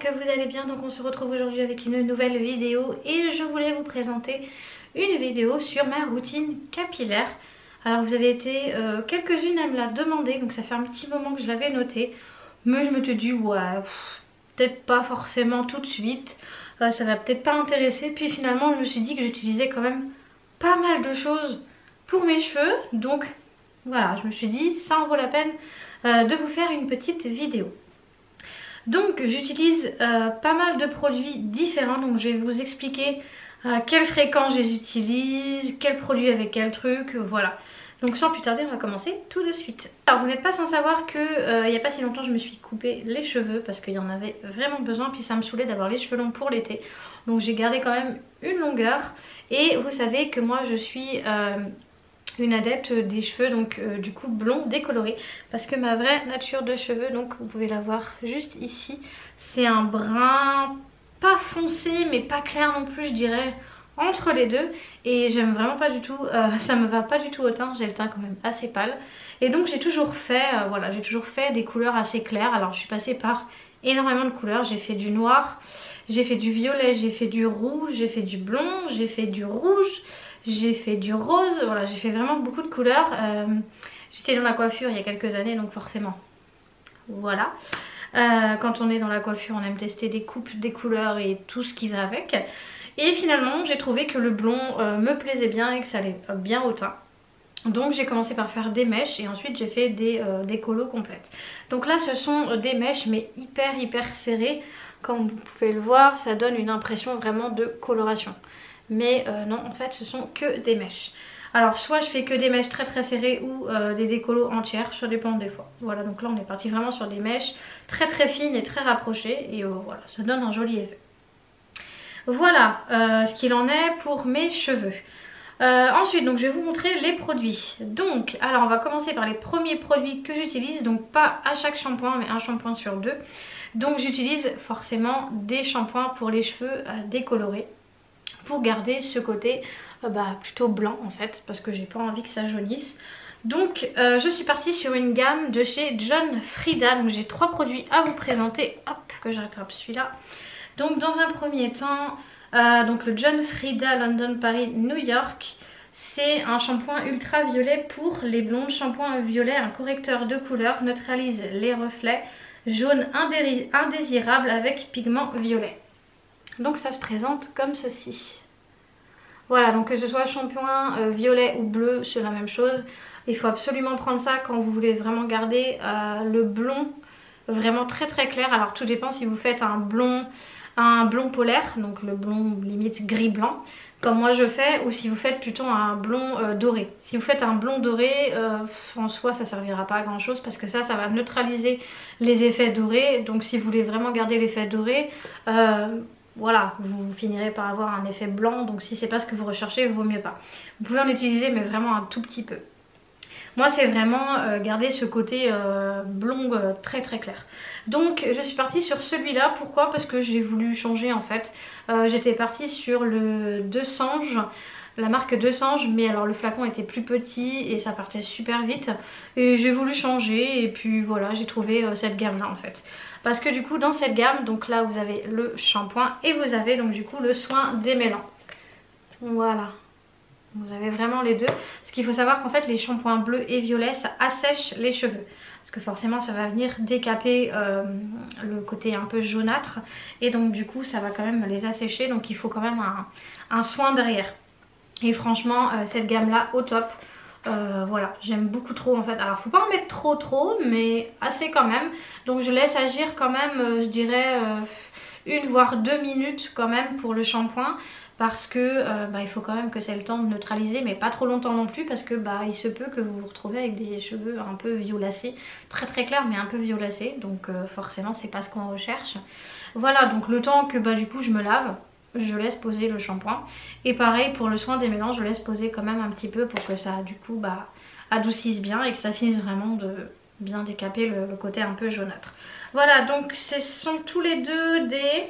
que vous allez bien. Donc on se retrouve aujourd'hui avec une nouvelle vidéo et je voulais vous présenter une vidéo sur ma routine capillaire. Alors vous avez été quelques-unes à me la demander, donc ça fait un petit moment que je l'avais noté, mais je me suis dit ouais, peut-être pas forcément tout de suite, ça va peut-être pas intéresser. Puis finalement je me suis dit que j'utilisais quand même pas mal de choses pour mes cheveux, donc voilà, je me suis dit ça en vaut la peine de vous faire une petite vidéo. Donc j'utilise pas mal de produits différents, donc je vais vous expliquer à quelle fréquence je les utilise, quel produit avec quel truc, voilà. Donc sans plus tarder, on va commencer tout de suite. Alors vous n'êtes pas sans savoir que il n'y a pas si longtemps je me suis coupé les cheveux parce qu'il y en avait vraiment besoin, puis ça me saoulait d'avoir les cheveux longs pour l'été. Donc j'ai gardé quand même une longueur et vous savez que moi je suis une adepte des cheveux donc du coup blond décoloré, parce que ma vraie nature de cheveux, donc vous pouvez la voir juste ici, c'est un brun pas foncé mais pas clair non plus, je dirais entre les deux, et j'aime vraiment pas du tout, ça me va pas du tout au teint, j'ai le teint quand même assez pâle, et donc j'ai toujours fait voilà, j'ai toujours fait des couleurs assez claires. Alors je suis passée par énormément de couleurs, j'ai fait du noir, j'ai fait du violet, j'ai fait du rouge, j'ai fait du blond, j'ai fait du rouge, j'ai fait du rose, voilà, j'ai fait vraiment beaucoup de couleurs. J'étais dans la coiffure il y a quelques années, donc forcément, voilà. Quand on est dans la coiffure, on aime tester des coupes, des couleurs et tout ce qui va avec. Et finalement, j'ai trouvé que le blond me plaisait bien et que ça allait bien au teint. Donc j'ai commencé par faire des mèches et ensuite j'ai fait des colos complètes. Donc là ce sont des mèches mais hyper serrées. Comme vous pouvez le voir, ça donne une impression vraiment de coloration. Mais non, en fait ce sont que des mèches. Alors soit je fais que des mèches très serrées ou des décolos entières, ça dépend des fois. Voilà, donc là on est parti vraiment sur des mèches très fines et très rapprochées. Et voilà, ça donne un joli effet. Voilà ce qu'il en est pour mes cheveux. Ensuite, donc je vais vous montrer les produits. Donc, alors on va commencer par les premiers produits que j'utilise. Donc pas à chaque shampoing, mais un shampoing sur deux. Donc j'utilise forcément des shampoings pour les cheveux décolorés, pour garder ce côté plutôt blanc en fait, parce que j'ai pas envie que ça jaunisse. Donc je suis partie sur une gamme de chez John Frieda. Donc j'ai 3 produits à vous présenter. Hop, que je rattrape celui-là. Donc dans un premier temps, donc le John Frieda London Paris New York, c'est un shampoing ultraviolet pour les blondes. Shampoing violet, un correcteur de couleur, neutralise les reflets jaune indésirable avec pigment violet. Donc ça se présente comme ceci. Voilà, donc que ce soit shampoing violet ou bleu, c'est la même chose. Il faut absolument prendre ça quand vous voulez vraiment garder le blond vraiment très clair. Alors tout dépend si vous faites un blond polaire, donc le blond limite gris blanc comme moi je fais, ou si vous faites plutôt un blond doré. Si vous faites un blond doré, en soi ça servira pas à grand chose parce que ça va neutraliser les effets dorés. Donc si vous voulez vraiment garder l'effet doré, voilà, vous finirez par avoir un effet blanc. Donc si c'est pas ce que vous recherchez, il vaut mieux pas. Vous pouvez en utiliser mais vraiment un tout petit peu. Moi c'est vraiment garder ce côté blond très clair. Donc je suis partie sur celui-là. Pourquoi? Parce que j'ai voulu changer en fait. J'étais partie sur le Deux Sanges, la marque Deux Sanges, mais alors le flacon était plus petit et ça partait super vite. Et j'ai voulu changer et puis voilà, j'ai trouvé cette gamme là en fait. Parce que du coup dans cette gamme, donc là vous avez le shampoing et vous avez donc du coup le soin démêlant. Voilà. Vous avez vraiment les deux. Ce qu'il faut savoir qu'en fait les shampoings bleus et violets ça assèche les cheveux. Parce que forcément ça va venir décaper le côté un peu jaunâtre. Et donc du coup ça va quand même les assécher. Donc il faut quand même un soin derrière. Et franchement cette gamme là au top. Voilà, j'aime beaucoup trop en fait. Alors faut pas en mettre trop mais assez quand même. Donc je laisse agir quand même je dirais 1 voire 2 minutes quand même pour le shampoing. Parce que il faut quand même que c'est le temps de neutraliser, mais pas trop longtemps non plus, parce que il se peut que vous vous retrouvez avec des cheveux un peu violacés, très clairs mais un peu violacés, donc forcément c'est pas ce qu'on recherche. Voilà, donc le temps que du coup je me lave, je laisse poser le shampoing, et pareil pour le soin des mélanges, je laisse poser quand même un petit peu pour que ça du coup adoucisse bien et que ça finisse vraiment de bien décaper le côté un peu jaunâtre. Voilà, donc ce sont tous les deux des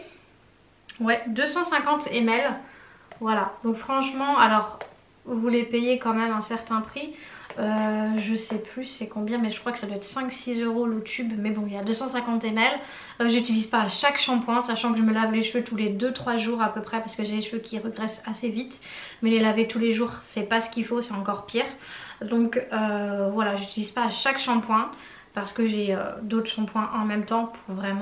250 ml. Voilà, donc franchement, alors vous les payez quand même un certain prix. Je sais plus c'est combien, mais je crois que ça doit être 5-6 € le tube, mais bon il y a 250 ml. J'utilise pas à chaque shampoing, sachant que je me lave les cheveux tous les 2-3 jours à peu près, parce que j'ai les cheveux qui regressent assez vite, mais les laver tous les jours c'est pas ce qu'il faut, c'est encore pire. Donc voilà, j'utilise pas à chaque shampoing parce que j'ai d'autres shampoings en même temps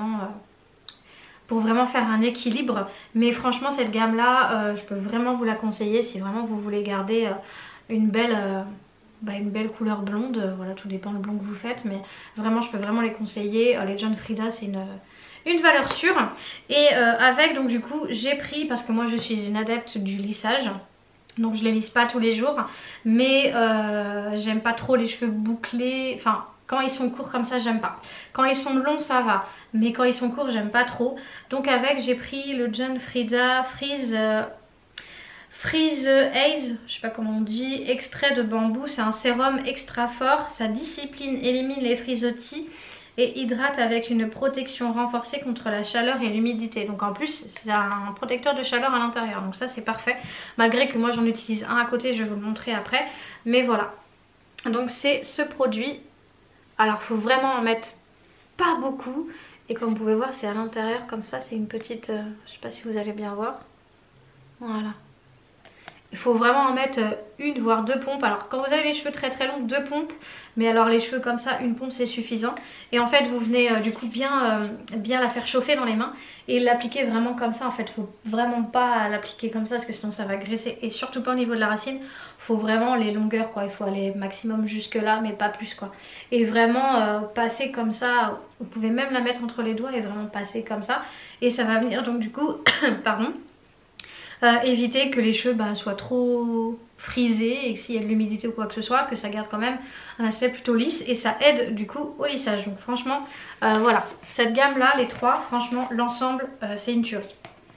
pour vraiment faire un équilibre. Mais franchement cette gamme là je peux vraiment vous la conseiller si vraiment vous voulez garder une belle couleur blonde. Voilà, tout dépend le blond que vous faites, mais vraiment je peux vraiment les conseiller. Les John Frieda c'est une valeur sûre. Et avec donc du coup j'ai pris, parce que moi je suis une adepte du lissage, donc je les lisse pas tous les jours, mais j'aime pas trop les cheveux bouclés, enfin quand ils sont courts comme ça j'aime pas. Quand ils sont longs ça va, mais quand ils sont courts j'aime pas trop. Donc avec j'ai pris le John Frieda Freeze Haze, je sais pas comment on dit, extrait de bambou. C'est un sérum extra fort, ça discipline, élimine les frisottis et hydrate avec une protection renforcée contre la chaleur et l'humidité. Donc en plus c'est un protecteur de chaleur à l'intérieur, donc ça c'est parfait. Malgré que moi j'en utilise un à côté, je vais vous le montrer après. Mais voilà, donc c'est ce produit. Alors il faut vraiment en mettre pas beaucoup. Et comme vous pouvez voir c'est à l'intérieur comme ça, c'est une petite... je sais pas si vous allez bien voir. Voilà. Il faut vraiment en mettre une voire deux pompes. Alors quand vous avez les cheveux très très longs, deux pompes. Mais alors les cheveux comme ça, une pompe c'est suffisant. Et en fait vous venez du coup bien la faire chauffer dans les mains. Et l'appliquer vraiment comme ça. En fait il faut vraiment pas l'appliquer comme ça, parce que sinon ça va graisser. Et surtout pas au niveau de la racine. Il faut vraiment les longueurs quoi. Il faut aller maximum jusque là, mais pas plus quoi. Et vraiment passer comme ça. Vous pouvez même la mettre entre les doigts et vraiment passer comme ça. Et ça va venir donc du coup, pardon, éviter que les cheveux soient trop frisés, et que s'il y a de l'humidité ou quoi que ce soit, que ça garde quand même un aspect plutôt lisse, et ça aide du coup au lissage. Donc franchement voilà, cette gamme là, les trois, franchement l'ensemble c'est une tuerie.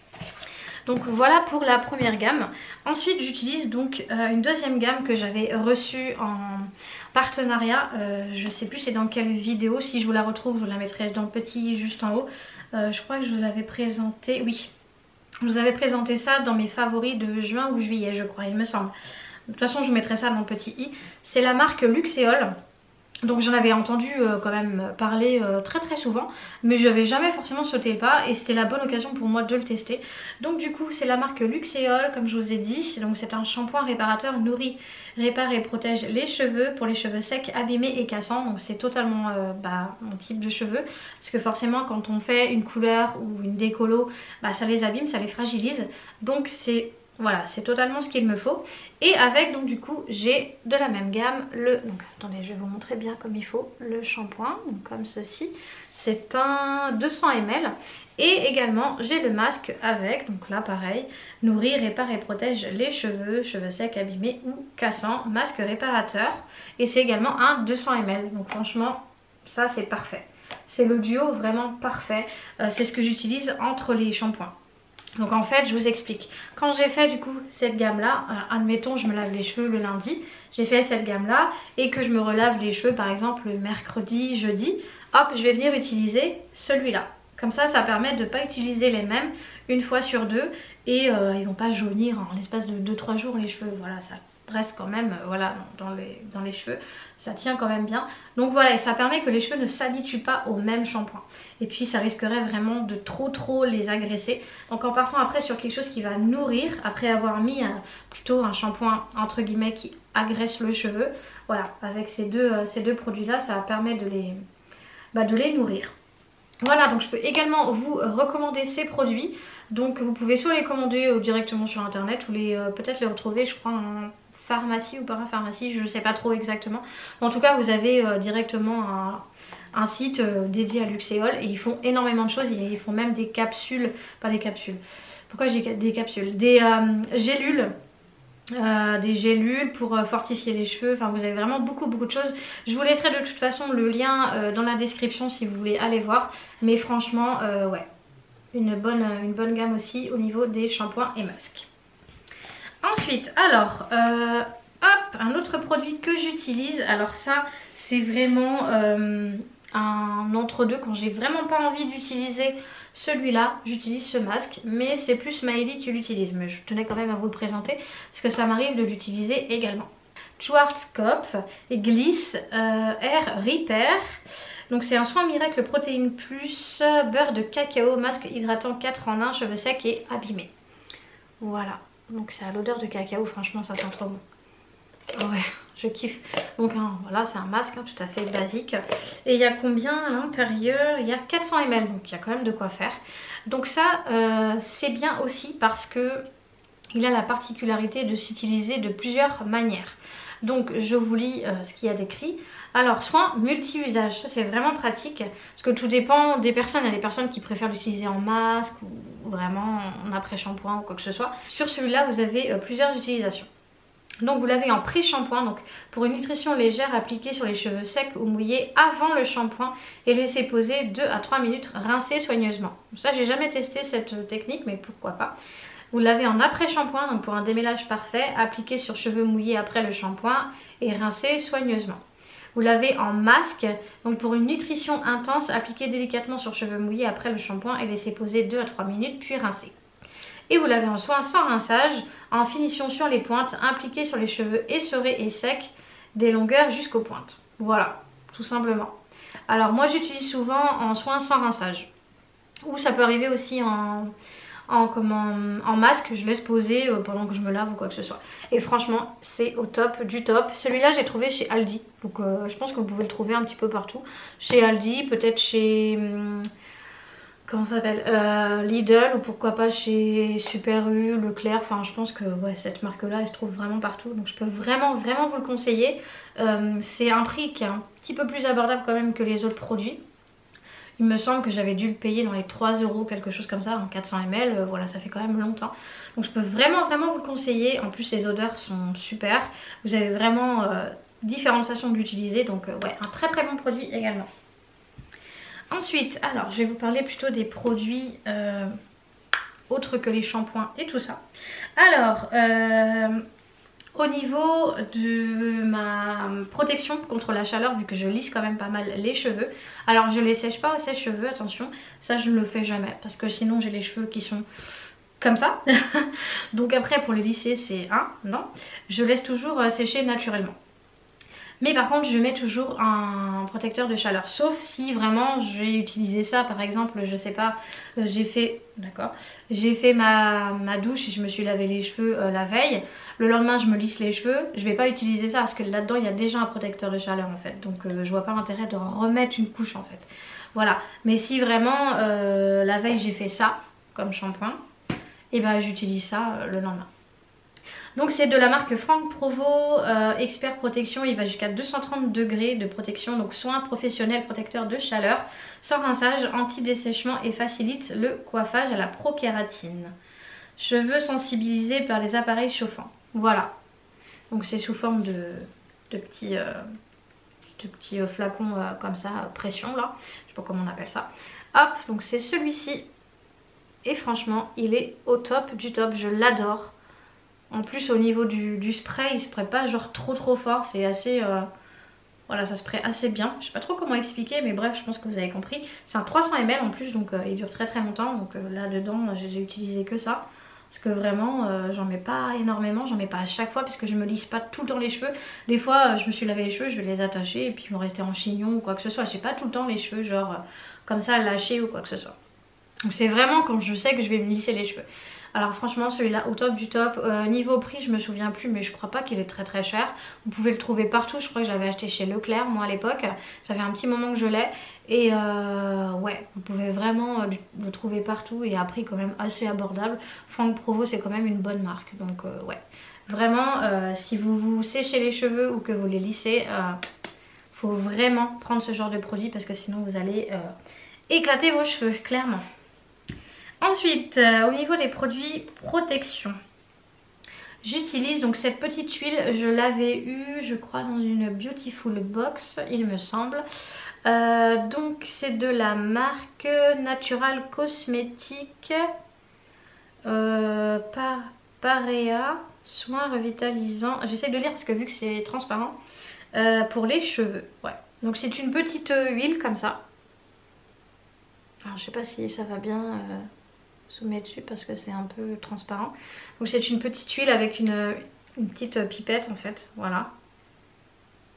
Donc voilà pour la première gamme. Ensuite j'utilise donc une deuxième gamme que j'avais reçue en partenariat. Je sais plus c'est dans quelle vidéo, si je vous la retrouve je vous la mettrai dans le petit juste en haut. Je crois que je vous l'avais présenté, oui. Je vous avais présenté ça dans mes favoris de juin ou juillet je crois, il me semble. De toute façon je mettrai ça dans le petit i. C'est la marque Luxéol. Donc j'en avais entendu quand même parler très très souvent, mais je n'avais jamais forcément sauté le pas et c'était la bonne occasion pour moi de le tester. Donc du coup c'est la marque Luxéol comme je vous ai dit. Donc c'est un shampoing réparateur, nourrit, répare et protège les cheveux pour les cheveux secs, abîmés et cassants. Donc c'est totalement mon type de cheveux, parce que forcément quand on fait une couleur ou une décolo, ça les abîme, ça les fragilise. Donc c'est... voilà, c'est totalement ce qu'il me faut. Et avec donc du coup j'ai de la même gamme donc attendez je vais vous montrer bien comme il faut le shampoing, donc comme ceci. C'est un 200 ml. Et également j'ai le masque avec, donc là pareil, nourrit, répare et protège les cheveux, cheveux secs, abîmés ou cassants, masque réparateur. Et c'est également un 200 ml. Donc franchement ça c'est parfait. C'est le duo vraiment parfait. C'est ce que j'utilise entre les shampoings. Donc en fait je vous explique, quand j'ai fait du coup cette gamme là, admettons je me lave les cheveux le lundi, j'ai fait cette gamme là et que je me relave les cheveux par exemple le mercredi, jeudi, hop je vais venir utiliser celui-là. Comme ça ça permet de ne pas utiliser les mêmes une fois sur deux et ils vont pas jaunir en l'espace de 2-3 jours les cheveux, voilà ça reste quand même voilà dans les cheveux, ça tient quand même bien. Donc voilà, et ça permet que les cheveux ne s'habituent pas au même shampoing. Et puis ça risquerait vraiment de trop les agresser. Donc en partant après sur quelque chose qui va nourrir, après avoir mis plutôt un shampoing entre guillemets qui agresse le cheveu, voilà, avec ces deux produits là, ça permet de les nourrir. Voilà, donc je peux également vous recommander ces produits. Donc vous pouvez soit les commander directement sur internet ou peut-être les retrouver je crois en pharmacie ou parapharmacie, je ne sais pas trop exactement. En tout cas vous avez directement un site dédié à Luxéol et ils font énormément de choses. Ils font même des capsules, pas des capsules, pourquoi j'ai des capsules, des gélules pour fortifier les cheveux. Enfin vous avez vraiment beaucoup de choses. Je vous laisserai de toute façon le lien dans la description si vous voulez aller voir. Mais franchement ouais, une bonne gamme aussi au niveau des shampoings et masques. Ensuite alors hop, un autre produit que j'utilise. Alors ça c'est vraiment un entre-deux. Quand j'ai vraiment pas envie d'utiliser celui-là, j'utilise ce masque, mais c'est plus Smiley qui l'utilise, mais je tenais quand même à vous le présenter parce que ça m'arrive de l'utiliser également. Schwarzkopf et Gliss Air Repair. Donc c'est un soin miracle protéine plus beurre de cacao, masque hydratant 4 en 1, cheveux secs et abîmés. Voilà, donc c'est à l'odeur de cacao, franchement ça sent trop bon. Ouais, je kiffe. Donc hein, voilà, c'est un masque hein, tout à fait basique. Et il y a combien à l'intérieur? Il y a 400 ml, donc il y a quand même de quoi faire. Donc ça, c'est bien aussi parce que il a la particularité de s'utiliser de plusieurs manières. Donc je vous lis ce qu'il y a décrit. Alors, soin multi-usage, ça c'est vraiment pratique parce que tout dépend des personnes. Il y a des personnes qui préfèrent l'utiliser en masque ou vraiment en après-shampoing ou quoi que ce soit. Sur celui-là, vous avez plusieurs utilisations. Donc vous l'avez en pré-shampoing, donc pour une nutrition légère appliquée sur les cheveux secs ou mouillés avant le shampoing et laisser poser 2 à 3 minutes, rincer soigneusement. Ça j'ai jamais testé cette technique mais pourquoi pas. Vous l'avez en après-shampoing, donc pour un démêlage parfait, appliqué sur cheveux mouillés après le shampoing et rincer soigneusement. Vous l'avez en masque, donc pour une nutrition intense, appliqué délicatement sur cheveux mouillés après le shampoing et laisser poser 2 à 3 minutes puis rincer. Et vous l'avez en soin sans rinçage, en finition sur les pointes, impliqué sur les cheveux essorés et secs, des longueurs jusqu'aux pointes. Voilà, tout simplement. Alors moi j'utilise souvent en soin sans rinçage. Ou ça peut arriver aussi en masque, je laisse poser pendant que je me lave ou quoi que ce soit. Et franchement c'est au top du top. Celui-là j'ai trouvé chez Aldi, donc je pense que vous pouvez le trouver un petit peu partout. Chez Aldi, peut-être chez... comment ça s'appelle, Lidl ou pourquoi pas chez Super U, Leclerc. Enfin je pense que ouais, cette marque là elle se trouve vraiment partout, donc je peux vraiment vous le conseiller. C'est un prix qui est un petit peu plus abordable quand même que les autres produits. Il me semble que j'avais dû le payer dans les 3 €, quelque chose comme ça, en 400 ml, voilà ça fait quand même longtemps. Donc je peux vraiment vous le conseiller. En plus les odeurs sont super, vous avez vraiment différentes façons de l'utiliser, donc ouais, un très bon produit également. Ensuite, alors je vais vous parler plutôt des produits autres que les shampoings et tout ça. Alors, au niveau de ma protection contre la chaleur, vu que je lisse quand même pas mal les cheveux, alors je les sèche pas au sèche-cheveux, attention, ça je ne le fais jamais parce que sinon j'ai les cheveux qui sont comme ça. Donc après pour les lisser c'est non, je laisse toujours sécher naturellement. Mais par contre je mets toujours un protecteur de chaleur, sauf si vraiment j'ai utilisé ça, par exemple je sais pas, j'ai fait ma douche et je me suis lavé les cheveux la veille. Le lendemain je me lisse les cheveux, je vais pas utiliser ça parce que là-dedans il y a déjà un protecteur de chaleur en fait. Donc je vois pas l'intérêt de remettre une couche en fait. Voilà, mais si vraiment la veille j'ai fait ça comme shampoing, et ben j'utilise ça le lendemain. Donc c'est de la marque Franck Provo, Expert Protection, il va jusqu'à 230 degrés de protection, donc soin professionnel protecteur de chaleur, sans rinçage, anti-dessèchement et facilite le coiffage à la prokératine. Cheveux sensibilisés par les appareils chauffants. Voilà, donc c'est sous forme de petits flacons comme ça, pression là, je sais pas comment on appelle ça. Hop, donc c'est celui-ci et franchement il est au top du top, je l'adore. En plus au niveau du spray, il spray pas genre trop fort, c'est assez... voilà, ça spray assez bien. Je sais pas trop comment expliquer, mais bref, je pense que vous avez compris. C'est un 300 ml en plus, donc il dure très longtemps. Donc là dedans, j'ai utilisé que ça. Parce que vraiment, j'en mets pas énormément, j'en mets pas à chaque fois, parce que je me lisse pas tout le temps les cheveux. Des fois, je me suis lavé les cheveux, je vais les attacher, et puis ils vont rester en chignon ou quoi que ce soit. J'ai pas tout le temps les cheveux genre comme ça lâchés ou quoi que ce soit. Donc c'est vraiment quand je sais que je vais me lisser les cheveux. Alors franchement celui-là au top du top. Niveau prix je me souviens plus, mais je crois pas qu'il est très cher. Vous pouvez le trouver partout, je crois que je l'avais acheté chez Leclerc moi à l'époque. Ça fait un petit moment que je l'ai. Et ouais, vous pouvez vraiment le trouver partout et à prix quand même assez abordable. Franck Provo c'est quand même une bonne marque, donc ouais. Vraiment si vous vous séchez les cheveux ou que vous les lissez, faut vraiment prendre ce genre de produit parce que sinon vous allez éclater vos cheveux clairement. Ensuite, au niveau des produits protection, j'utilise donc cette petite huile. Je l'avais eue, je crois, dans une Beautiful Box, il me semble. Donc c'est de la marque Natural Cosmétique Parea, soin revitalisant. J'essaie de lire parce que vu que c'est transparent, pour les cheveux. Ouais. Donc c'est une petite huile comme ça. Alors je sais pas si ça va bien... zoomer dessus parce que c'est un peu transparent. Donc c'est une petite huile avec une petite pipette en fait, voilà.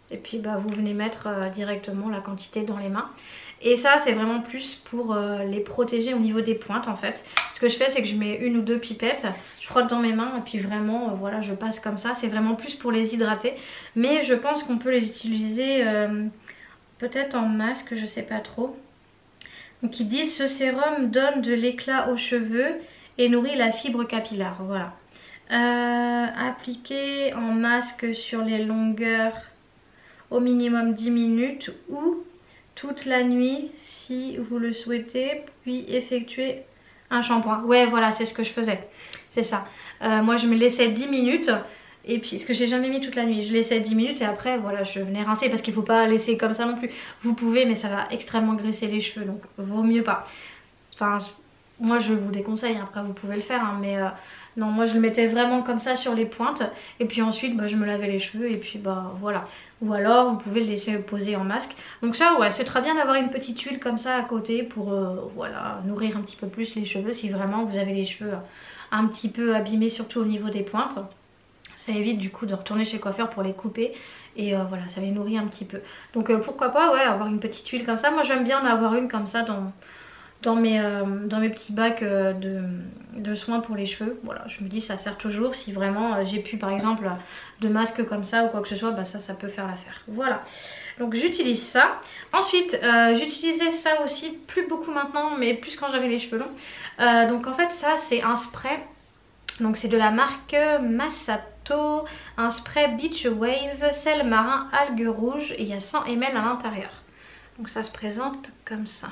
Et puis bah, vous venez mettre directement la quantité dans les mains. Et ça c'est vraiment plus pour les protéger au niveau des pointes en fait. Ce que je fais c'est que je mets 1 ou 2 pipettes, je frotte dans mes mains et puis vraiment voilà je passe comme ça. C'est vraiment plus pour les hydrater. Mais je pense qu'on peut les utiliser peut-être en masque, je sais pas trop. Donc ils disent ce sérum donne de l'éclat aux cheveux et nourrit la fibre capillaire. Voilà. Appliquer en masque sur les longueurs au minimum 10 minutes ou toute la nuit si vous le souhaitez, puis effectuer un shampoing. Ouais voilà c'est ce que je faisais, c'est ça. Moi je me laissais 10 minutes et puis ce que j'ai jamais mis toute la nuit, je laissais 10 minutes et après voilà je venais rincer parce qu'il faut pas laisser comme ça non plus. Vous pouvez mais ça va extrêmement graisser les cheveux donc vaut mieux pas. Enfin moi je vous déconseille, après vous pouvez le faire hein, mais non moi je le mettais vraiment comme ça sur les pointes et puis ensuite bah, je me lavais les cheveux et puis bah voilà. Ou alors vous pouvez le laisser poser en masque. Donc ça ouais c'est très bien d'avoir une petite huile comme ça à côté pour voilà nourrir un petit peu plus les cheveux si vraiment vous avez les cheveux un petit peu abîmés surtout au niveau des pointes. Ça évite du coup de retourner chez le coiffeur pour les couper et voilà ça les nourrit un petit peu. Donc pourquoi pas ouais avoir une petite huile comme ça. Moi j'aime bien en avoir une comme ça dans mes petits bacs de soins pour les cheveux. Voilà, je me dis ça sert toujours. Si vraiment j'ai plus par exemple de masque comme ça ou quoi que ce soit, bah ça peut faire l'affaire. Voilà, donc j'utilise ça. Ensuite j'utilisais ça aussi, plus beaucoup maintenant, mais plus quand j'avais les cheveux longs. Donc en fait ça c'est un spray. Donc c'est de la marque Massato, un spray Beach Wave, sel marin, algues rouges et il y a 100 ml à l'intérieur. Donc ça se présente comme ça.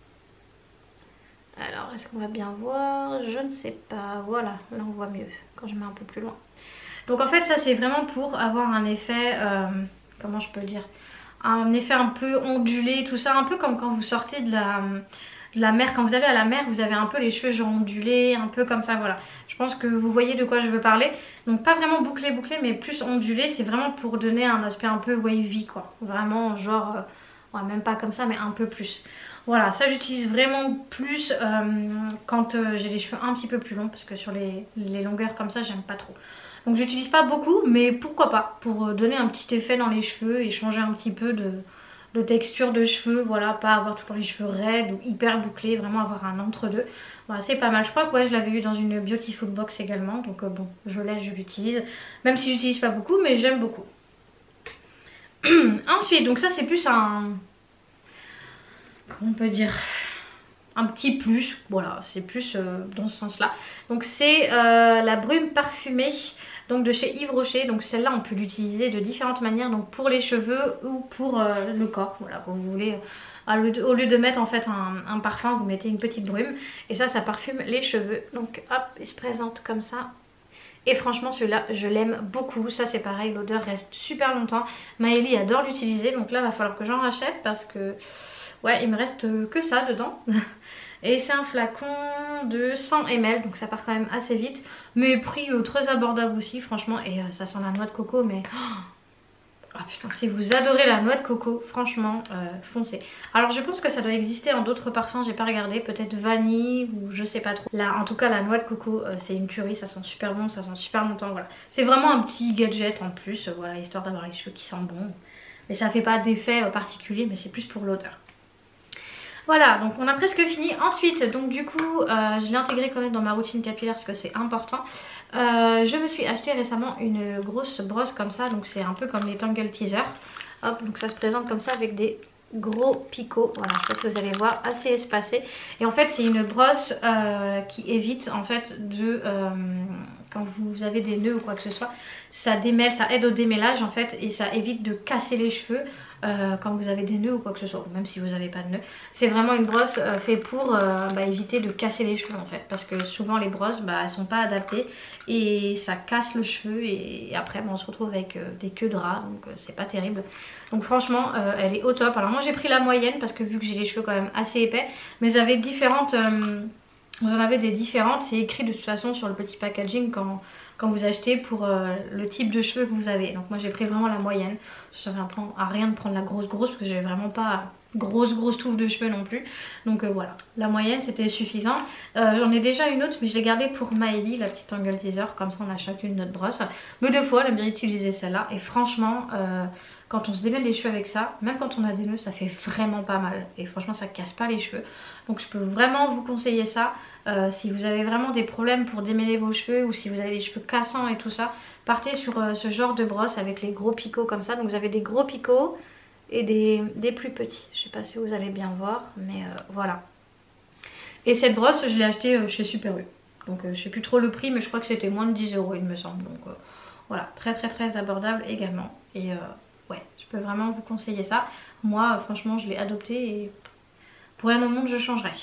Alors est-ce qu'on va bien voir? Je ne sais pas, voilà, là on voit mieux quand je mets un peu plus loin. Donc en fait ça c'est vraiment pour avoir un effet, comment je peux le dire, un effet un peu ondulé, tout ça, un peu comme quand vous sortez de la mer, quand vous allez à la mer vous avez un peu les cheveux genre ondulés, un peu comme ça, voilà. Je pense que vous voyez de quoi je veux parler. Donc pas vraiment bouclé mais plus ondulé, c'est vraiment pour donner un aspect un peu wavy quoi. Vraiment genre, ouais, même pas comme ça mais un peu plus. Voilà, ça j'utilise vraiment plus quand j'ai les cheveux un petit peu plus longs parce que sur les longueurs comme ça j'aime pas trop. Donc j'utilise pas beaucoup mais pourquoi pas, pour donner un petit effet dans les cheveux et changer un petit peu de texture de cheveux, voilà, pas avoir tout le temps les cheveux raides ou hyper bouclés, vraiment avoir un entre-deux. Voilà, c'est pas mal. Je crois que ouais, je l'avais eu dans une Beautiful Box également, donc bon, je l'utilise, même si j'utilise pas beaucoup, mais j'aime beaucoup. Ensuite, donc ça c'est plus un... comment on peut dire, un petit plus, voilà, c'est plus dans ce sens là. Donc c'est la brume parfumée, donc de chez Yves Rocher. Donc celle-là on peut l'utiliser de différentes manières, donc pour les cheveux ou pour le corps, voilà, quand vous voulez. Au lieu de mettre en fait un parfum, vous mettez une petite brume et ça parfume les cheveux. Donc hop, il se présente comme ça. Et franchement celui-là je l'aime beaucoup, ça c'est pareil, l'odeur reste super longtemps. Maëlie adore l'utiliser, donc là il va falloir que j'en rachète parce que ouais il me reste que ça dedans. Et c'est un flacon de 100 ml, donc ça part quand même assez vite. Mais prix très abordable aussi franchement, et ça sent la noix de coco mais... oh putain, si vous adorez la noix de coco, franchement, foncez. Alors je pense que ça doit exister en d'autres parfums, j'ai pas regardé, peut-être vanille ou je sais pas trop. Là, en tout cas la noix de coco, c'est une tuerie, ça sent super bon, ça sent super longtemps, voilà. C'est vraiment un petit gadget en plus, voilà, histoire d'avoir les cheveux qui sentent bon. Mais ça fait pas d'effet particulier, mais c'est plus pour l'odeur. Voilà, donc on a presque fini. Ensuite, donc du coup, je l'ai intégré quand même dans ma routine capillaire parce que c'est important. Je me suis acheté récemment une grosse brosse comme ça, donc c'est un peu comme les Tangle Teaser. Hop, donc ça se présente comme ça avec des gros picots, voilà, je sais pas si vous allez voir, assez espacés. Et en fait c'est une brosse qui évite en fait de, quand vous avez des nœuds ou quoi que ce soit, ça démêle, ça aide au démêlage en fait et ça évite de casser les cheveux. Quand vous avez des nœuds ou quoi que ce soit, même si vous n'avez pas de nœuds. C'est vraiment une brosse faite pour éviter de casser les cheveux en fait, parce que souvent les brosses elles sont pas adaptées et ça casse le cheveu et après on se retrouve avec des queues de rat, donc c'est pas terrible. Donc franchement elle est au top. Alors moi j'ai pris la moyenne parce que vu que j'ai les cheveux quand même assez épais, mais vous avez différentes... vous en avez des différentes, c'est écrit de toute façon sur le petit packaging quand vous achetez pour le type de cheveux que vous avez. Donc moi j'ai pris vraiment la moyenne. Ça ne sert à rien de prendre la grosse parce que j'ai vraiment pas grosse touffe de cheveux non plus. Donc voilà, la moyenne c'était suffisant. J'en ai déjà une autre mais je l'ai gardée pour Maëlie, la petite angle teaser, comme ça on a chacune notre brosse. Mais des fois elle aime bien utiliser celle-là et franchement quand on se démêle les cheveux avec ça, même quand on a des nœuds, ça fait vraiment pas mal. Et franchement ça casse pas les cheveux. Donc je peux vraiment vous conseiller ça. Si vous avez vraiment des problèmes pour démêler vos cheveux ou si vous avez des cheveux cassants et tout ça, partez sur ce genre de brosse avec les gros picots comme ça. Donc vous avez des gros picots et des plus petits. Je sais pas si vous allez bien voir, mais voilà. Et cette brosse, je l'ai achetée chez Super U. Donc je sais plus trop le prix, mais je crois que c'était moins de 10 € il me semble. Donc voilà, très abordable également. Et ouais, je peux vraiment vous conseiller ça. Moi, franchement, je l'ai adopté et pour rien au monde, je changerai.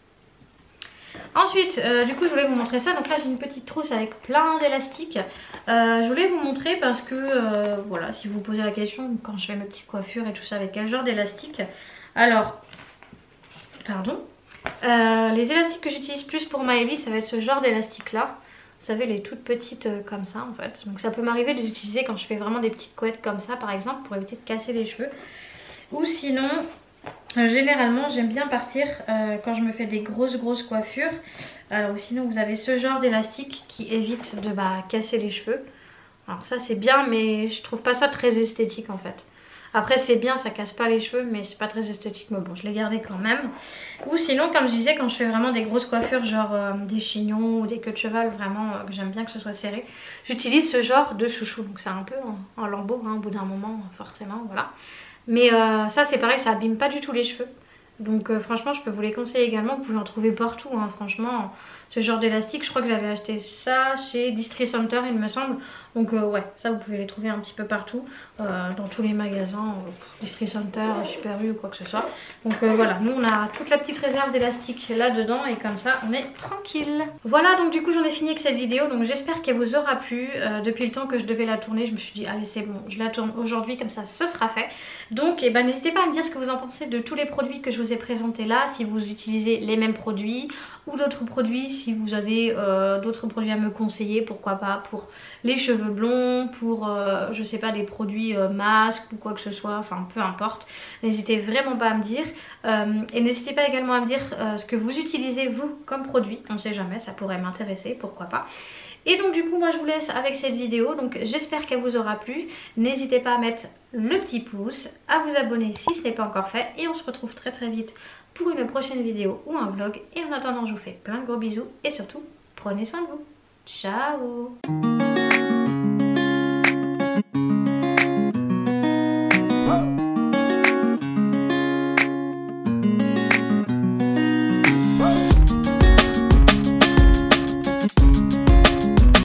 Ensuite, du coup je voulais vous montrer ça. Donc là j'ai une petite trousse avec plein d'élastiques. Je voulais vous montrer parce que voilà, si vous vous posez la question quand je fais mes petites coiffures et tout ça, avec quel genre d'élastique. Alors, pardon, les élastiques que j'utilise plus pour Maëlie, ça va être ce genre d'élastique là. Vous savez, les toutes petites comme ça en fait. Donc ça peut m'arriver de les utiliser quand je fais vraiment des petites couettes comme ça par exemple, pour éviter de casser les cheveux. Ou sinon... généralement j'aime bien partir quand je me fais des grosses coiffures. Alors sinon vous avez ce genre d'élastique qui évite de casser les cheveux. Alors ça c'est bien mais je trouve pas ça très esthétique en fait. Après c'est bien, ça casse pas les cheveux mais c'est pas très esthétique, mais bon je l'ai gardé quand même. Ou sinon comme je disais, quand je fais vraiment des grosses coiffures genre des chignons ou des queues de cheval vraiment que j'aime bien que ce soit serré, j'utilise ce genre de chouchou. Donc c'est un peu en lambeau hein, au bout d'un moment forcément, voilà. Mais ça c'est pareil, ça abîme pas du tout les cheveux. Donc franchement je peux vous les conseiller également. Vous pouvez en trouver partout hein, franchement. Ce genre d'élastique, je crois que j'avais acheté ça chez Distri Center il me semble. Donc ouais, ça vous pouvez les trouver un petit peu partout. Dans tous les magasins, Distri Center, Super U ou quoi que ce soit. Donc voilà, nous on a toute la petite réserve d'élastique là dedans. Et comme ça on est tranquille. Voilà, donc du coup j'en ai fini avec cette vidéo. Donc j'espère qu'elle vous aura plu. Depuis le temps que je devais la tourner, je me suis dit allez c'est bon, je la tourne aujourd'hui, comme ça ce sera fait. Donc n'hésitez pas à me dire ce que vous en pensez de tous les produits que je vous ai présentés là. Si vous utilisez les mêmes produits ou d'autres produits, si vous avez d'autres produits à me conseiller, pourquoi pas pour les cheveux blonds, pour je sais pas des produits masques ou quoi que ce soit, enfin peu importe. N'hésitez vraiment pas à me dire et n'hésitez pas également à me dire ce que vous utilisez vous comme produit, on sait jamais, ça pourrait m'intéresser, pourquoi pas. Et donc du coup moi je vous laisse avec cette vidéo, donc j'espère qu'elle vous aura plu. N'hésitez pas à mettre le petit pouce, à vous abonner si ce n'est pas encore fait et on se retrouve très vite pour une prochaine vidéo ou un vlog. Et en attendant je vous fais plein de gros bisous et surtout prenez soin de vous. Ciao.